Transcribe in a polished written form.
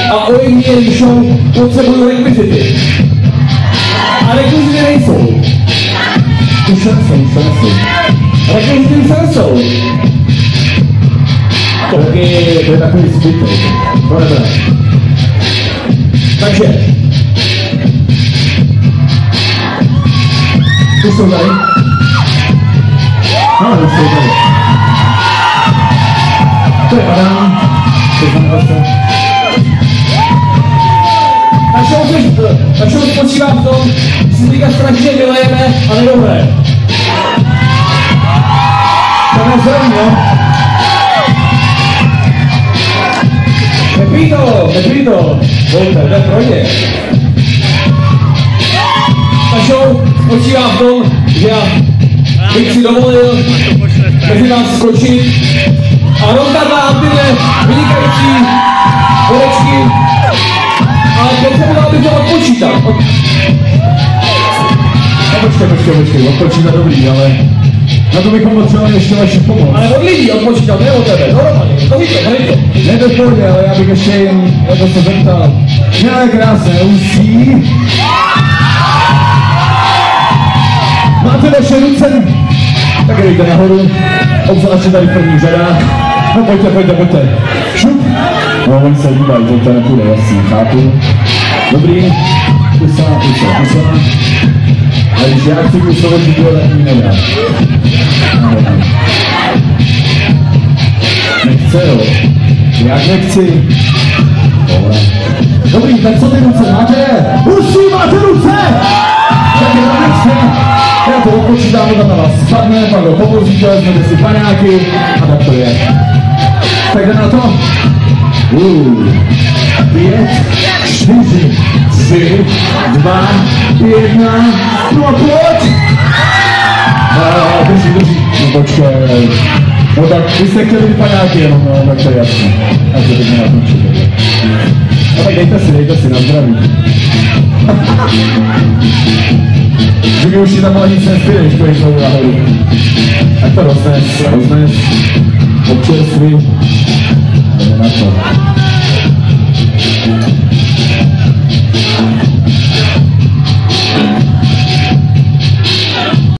a ojedinělý show potřebují rekvizity. A rekvizity nejsou. Už nejsou. Rekvizity už nejsou. To je takový zbytek. To nebude. Takže. Už jsou tady? No, už jsou tady. To je Adam. To je Adam. Tak show spočívá v tom, že si teďka strašně vylejeme a nedohraje. To je zrovna, jo? Nepí to, Volter, jde pro ně. Ta show spočívá v tom, že já bych si dovolil mezi vás skočit a rozdat vám tyhle vynikající horečky, ale potřeboval bych to odpočítat. Počkej, odpočítat dobrý, ale na to bychom potřebovali ještě vaši pomoc. Ale od lidí odpočítat, ne od tebe, normálně, to víte, to. Ne to v pohodě, ale já bych ještě jen jako se zeptal. Milé krásné ústí. Máte vaše ruce? Tak dejte nahoru, obzvláště tady v prvních řadách. No pojďte. Šup. No, oni se dívají, to nepůjde, jasně, chápu. Dobrý, kusa. Ale když já chci kusovat video, tak mi nedá. Nechce, jo. Jak nechci? Dobré. Dobrý, tak co ty ruce máte? Usí, máte ruce! Tak je to nechce. Já to odpočítám, to na vás spadne, pak ho pomozíte, vezmete si paňáky a tak to je. Tak jde na to. 5, 4, 3, 2, 1, no a pojď! Drží, no počkej. No tak, vy jste chtěli paňáky jenom, no, tak to je jasné. A to teď nenatočit. No tak dejte si, na zdraví. Že mi už si tam ale nic nezbyde, když půjdeš znovu nahoru. Tak to roznes, občerství. Jdeme na to.